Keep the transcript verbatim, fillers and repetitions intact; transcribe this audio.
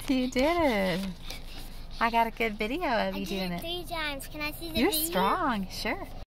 You did it. I got a good video of you I did doing it it. three times. Can I see the You're video? strong. Sure.